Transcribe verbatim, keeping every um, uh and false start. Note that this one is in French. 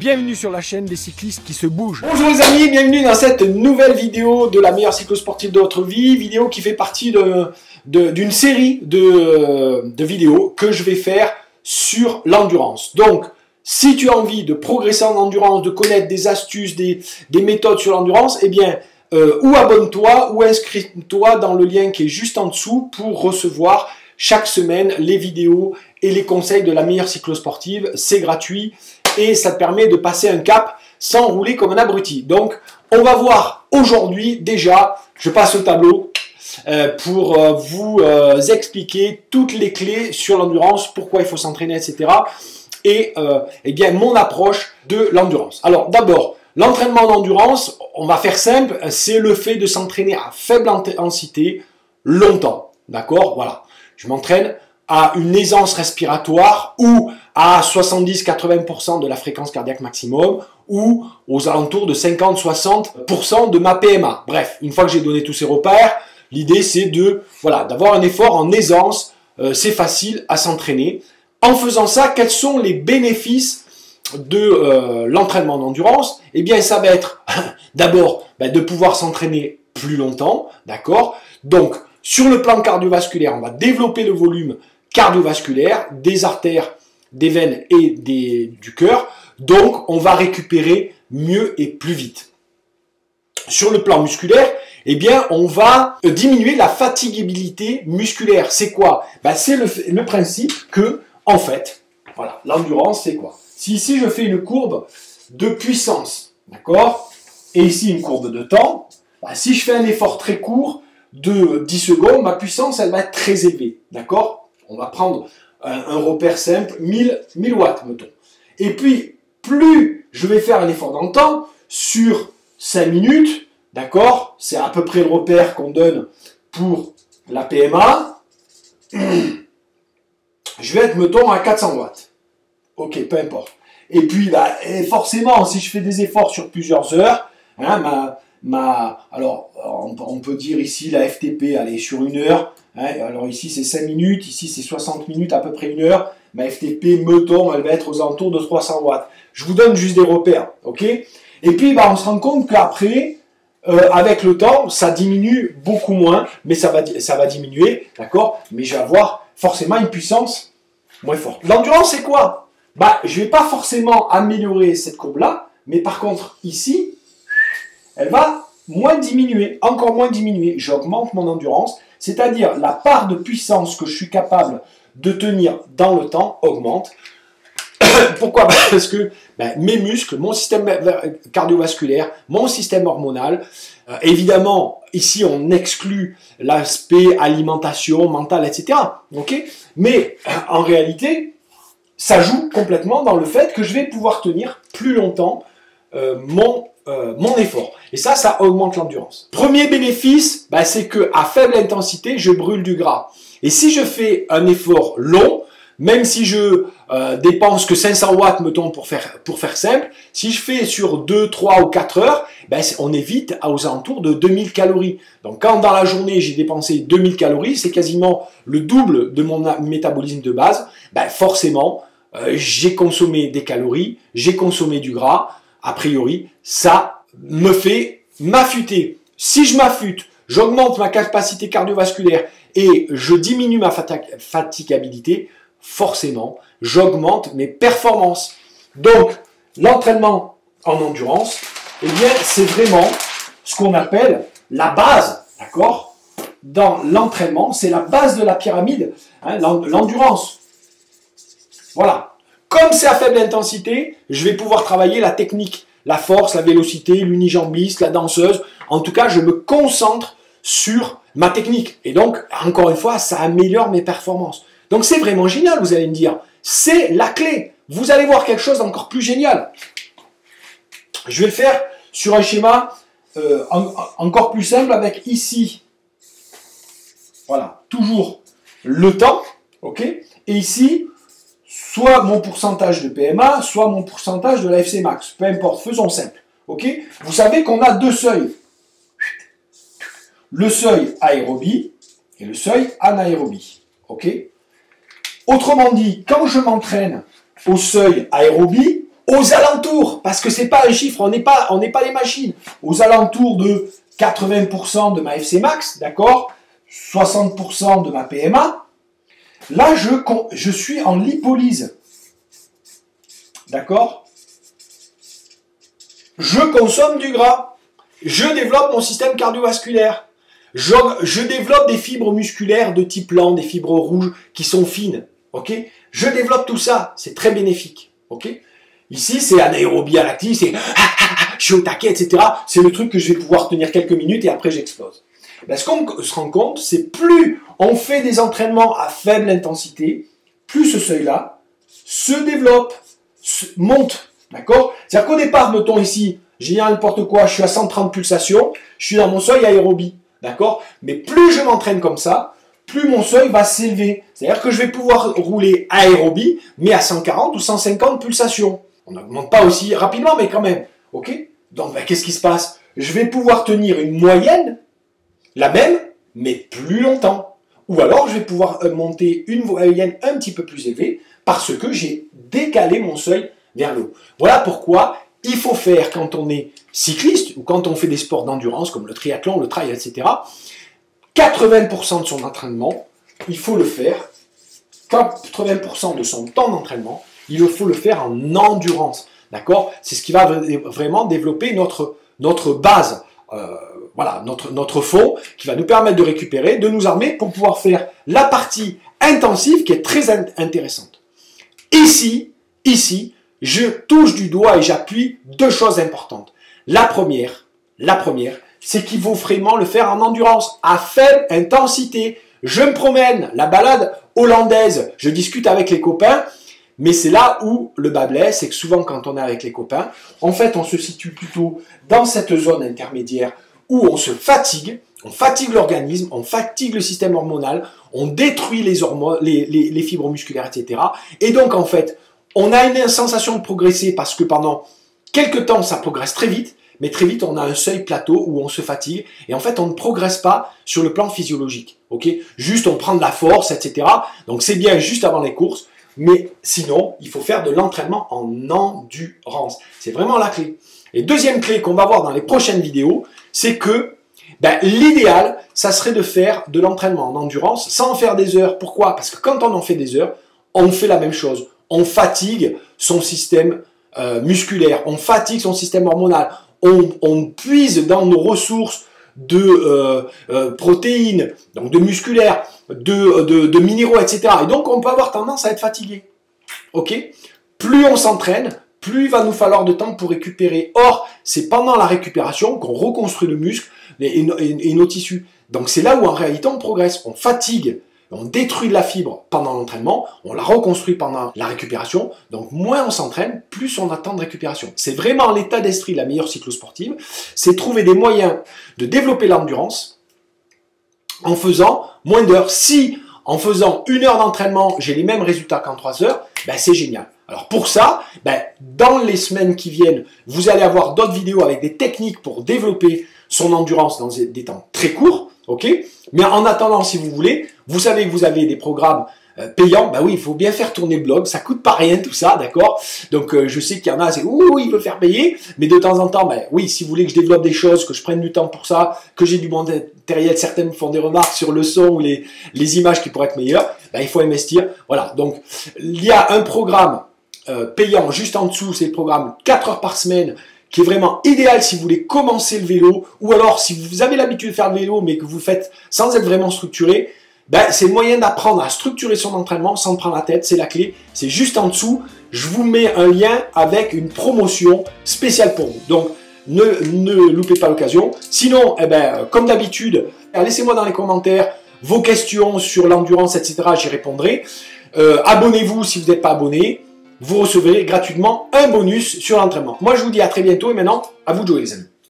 Bienvenue sur la chaîne des cyclistes qui se bougent. Bonjour les amis, bienvenue dans cette nouvelle vidéo de la meilleure cyclosportive de votre vie. Vidéo qui fait partie de, de, d'une série de, de vidéos que je vais faire sur l'endurance. Donc, si tu as envie de progresser en endurance, de connaître des astuces, des, des méthodes sur l'endurance, eh bien, euh, ou abonne-toi ou inscris-toi dans le lien qui est juste en dessous pour recevoir chaque semaine les vidéos et les conseils de la meilleure cyclosportive. C'est gratuit. Et ça te permet de passer un cap sans rouler comme un abruti. Donc, on va voir aujourd'hui déjà, je passe au tableau euh, pour euh, vous euh, expliquer toutes les clés sur l'endurance, pourquoi il faut s'entraîner, et cetera. Et euh, eh bien, mon approche de l'endurance. Alors, d'abord, l'entraînement d'endurance, on va faire simple, c'est le fait de s'entraîner à faible intensité longtemps. D'accord? Voilà. Je m'entraîne à une aisance respiratoire ou à soixante-dix à quatre-vingts pour cent de la fréquence cardiaque maximum ou aux alentours de cinquante à soixante pour cent de ma P M A. Bref, une fois que j'ai donné tous ces repères, l'idée c'est de voilà, d'avoir un effort en aisance, euh, c'est facile à s'entraîner. En faisant ça, quels sont les bénéfices de euh, l'entraînement d'endurance? Eh bien, ça va être d'abord ben, de pouvoir s'entraîner plus longtemps, d'accord? Donc, sur le plan cardiovasculaire, on va développer le volume cardiovasculaire, des artères, des veines et des, du cœur. Donc, on va récupérer mieux et plus vite. Sur le plan musculaire, eh bien, on va diminuer la fatigabilité musculaire. C'est quoi? Ben, c'est le, le principe que, en fait, voilà, l'endurance, c'est quoi? Si ici, je fais une courbe de puissance, d'accord? Et ici, une courbe de temps, ben, si je fais un effort très court de dix secondes, ma puissance, elle va être très élevée, d'accord? On va prendre un, un repère simple, mille, mille watts, mettons. Et puis, plus je vais faire un effort dans le temps, sur cinq minutes, d'accord? C'est à peu près le repère qu'on donne pour la P M A. Je vais être, mettons, à quatre cents watts. Ok, peu importe. Et puis, bah, et forcément, si je fais des efforts sur plusieurs heures, hein, ma, ma, alors, on, on peut dire ici, la F T P, elle est sur une heure. Hein, alors ici, c'est cinq minutes. Ici, c'est soixante minutes, à peu près une heure. Ma F T P, mettons, elle va être aux alentours de trois cents watts. Je vous donne juste des repères, ok? Et puis, bah, on se rend compte qu'après, euh, avec le temps, ça diminue beaucoup moins, mais ça va, ça va diminuer, d'accord? Mais je vais avoir forcément une puissance moins forte. L'endurance, c'est quoi? Bah, je ne vais pas forcément améliorer cette courbe-là, mais par contre, ici, elle va moins diminuer, encore moins diminuer. J'augmente mon endurance, c'est-à-dire la part de puissance que je suis capable de tenir dans le temps augmente. Pourquoi? Parce que ben, mes muscles, mon système cardiovasculaire, mon système hormonal, euh, évidemment, ici on exclut l'aspect alimentation, mental, et cetera. Okay, mais en réalité, ça joue complètement dans le fait que je vais pouvoir tenir plus longtemps euh, mon, euh, mon effort. Et ça, ça augmente l'endurance. Premier bénéfice, ben, c'est qu'à faible intensité, je brûle du gras. Et si je fais un effort long, même si je euh, dépense que cinq cents watts, mettons, pour faire, pour faire simple, si je fais sur deux, trois ou quatre heures, ben, on est vite aux alentours de deux mille calories. Donc, quand dans la journée, j'ai dépensé deux mille calories, c'est quasiment le double de mon métabolisme de base, ben, forcément, euh, j'ai consommé des calories, j'ai consommé du gras. A priori, ça me fait m'affûter. Si je m'affûte, j'augmente ma capacité cardiovasculaire et je diminue ma fatigabilité, forcément, j'augmente mes performances. Donc, l'entraînement en endurance, eh bien, c'est vraiment ce qu'on appelle la base, d'accord? Dans l'entraînement, c'est la base de la pyramide, hein, l'endurance. Voilà. Comme c'est à faible intensité, je vais pouvoir travailler la technique, la force, la vélocité, l'unijambiste, la danseuse. En tout cas, je me concentre sur ma technique. Et donc, encore une fois, ça améliore mes performances. Donc, c'est vraiment génial, vous allez me dire. C'est la clé. Vous allez voir quelque chose d'encore plus génial. Je vais le faire sur un schéma euh, en, encore plus simple avec ici. Voilà, toujours le temps. Ok. Et ici, soit mon pourcentage de P M A, soit mon pourcentage de la F C max. Peu importe, faisons simple. Ok. Vous savez qu'on a deux seuils. Le seuil aérobie et le seuil anaérobie. Ok. Autrement dit, quand je m'entraîne au seuil aérobie, aux alentours, parce que c'est pas un chiffre, on n'est pas, on n'est pas les machines, aux alentours de quatre-vingts pour cent de ma F C max, d'accord, soixante pour cent de ma P M A, là je, je suis en lipolyse, d'accord, je consomme du gras, je développe mon système cardiovasculaire, je, je développe des fibres musculaires de type lent, des fibres rouges qui sont fines, ok, je développe tout ça, c'est très bénéfique, ok. Ici, c'est anaérobie à l'actif, c'est je suis au taquet, et cetera. C'est le truc que je vais pouvoir tenir quelques minutes et après j'explose. Ben, ce qu'on se rend compte, c'est plus on fait des entraînements à faible intensité, plus ce seuil-là se développe, se monte. D'accord? C'est-à-dire qu'au départ, mettons ici, j'ai n'importe quoi, je suis à cent trente pulsations, je suis dans mon seuil aérobie. D'accord? Mais plus je m'entraîne comme ça, plus mon seuil va s'élever. C'est-à-dire que je vais pouvoir rouler aérobie, mais à cent quarante ou cent cinquante pulsations. On n'augmente pas aussi rapidement, mais quand même. Ok? Donc, ben, qu'est-ce qui se passe? Je vais pouvoir tenir une moyenne, la même, mais plus longtemps. Ou alors, je vais pouvoir monter une moyenne un petit peu plus élevée parce que j'ai décalé mon seuil vers le haut. Voilà pourquoi il faut faire, quand on est cycliste ou quand on fait des sports d'endurance comme le triathlon, le trail, et cetera, quatre-vingts pour cent de son entraînement, il faut le faire, quatre-vingts pour cent de son temps d'entraînement, il faut le faire en endurance, d'accord? C'est ce qui va vraiment développer notre, notre base, euh, voilà, notre, notre fond, qui va nous permettre de récupérer, de nous armer pour pouvoir faire la partie intensive qui est très intéressante. Ici, ici, je touche du doigt et j'appuie deux choses importantes. La première, la première, c'est qu'il faut vraiment le faire en endurance, à faible intensité. Je me promène, la balade hollandaise, je discute avec les copains, mais c'est là où le bas blesse, c'est que souvent quand on est avec les copains, en fait on se situe plutôt dans cette zone intermédiaire où on se fatigue, on fatigue l'organisme, on fatigue le système hormonal, on détruit les, hormones, les, les, les fibres musculaires, et cetera. Et donc en fait, on a une sensation de progresser parce que pendant quelques temps ça progresse très vite, mais très vite on a un seuil plateau où on se fatigue et en fait on ne progresse pas sur le plan physiologique. Ok, juste on prend de la force, et cetera. Donc c'est bien juste avant les courses. Mais sinon, il faut faire de l'entraînement en endurance. C'est vraiment la clé. Et deuxième clé qu'on va voir dans les prochaines vidéos, c'est que ben, l'idéal, ça serait de faire de l'entraînement en endurance sans en faire des heures. Pourquoi? Parce que quand on en fait des heures, on fait la même chose. On fatigue son système euh, musculaire, on fatigue son système hormonal, on, on puise dans nos ressources de euh, euh, protéines, donc de musculaires, de, de, de minéraux, et cetera. Et donc, on peut avoir tendance à être fatigué. Ok? Plus on s'entraîne, plus il va nous falloir de temps pour récupérer. Or, c'est pendant la récupération qu'on reconstruit le muscle et, et, et nos tissus. Donc, c'est là où, en réalité, on progresse. On fatigue, on détruit de la fibre pendant l'entraînement, on la reconstruit pendant la récupération. Donc, moins on s'entraîne, plus on a de temps de récupération. C'est vraiment l'état d'esprit, la meilleure cyclosportive. C'est trouver des moyens de développer l'endurance en faisant moins d'heures. Si, en faisant une heure d'entraînement, j'ai les mêmes résultats qu'en trois heures, ben c'est génial. Alors pour ça, ben, dans les semaines qui viennent, vous allez avoir d'autres vidéos avec des techniques pour développer son endurance dans des temps très courts. Ok? Mais en attendant, si vous voulez, vous savez que vous avez des programmes euh, payants. Ben oui, il faut bien faire tourner le blog. Ça coûte pas rien tout ça, d'accord? Donc euh, je sais qu'il y en a, c'est ouh, il veut faire payer. Mais de temps en temps, ben oui, si vous voulez que je développe des choses, que je prenne du temps pour ça, que j'ai du bon matériel, certaines font des remarques sur le son ou les, les images qui pourraient être meilleures, ben il faut investir. Voilà. Donc il y a un programme euh, payant juste en dessous, c'est le programme quatre heures par semaine, qui est vraiment idéal si vous voulez commencer le vélo, ou alors si vous avez l'habitude de faire le vélo, mais que vous le faites sans être vraiment structuré, ben, c'est le moyen d'apprendre à structurer son entraînement sans prendre la tête, c'est la clé. C'est juste en dessous, je vous mets un lien avec une promotion spéciale pour vous. Donc, ne, ne loupez pas l'occasion. Sinon, eh ben, comme d'habitude, laissez-moi dans les commentaires vos questions sur l'endurance, et cetera. J'y répondrai. Euh, abonnez-vous si vous n'êtes pas abonné. Vous recevrez gratuitement un bonus sur l'entraînement. Moi, je vous dis à très bientôt et maintenant, à vous de jouer les amis.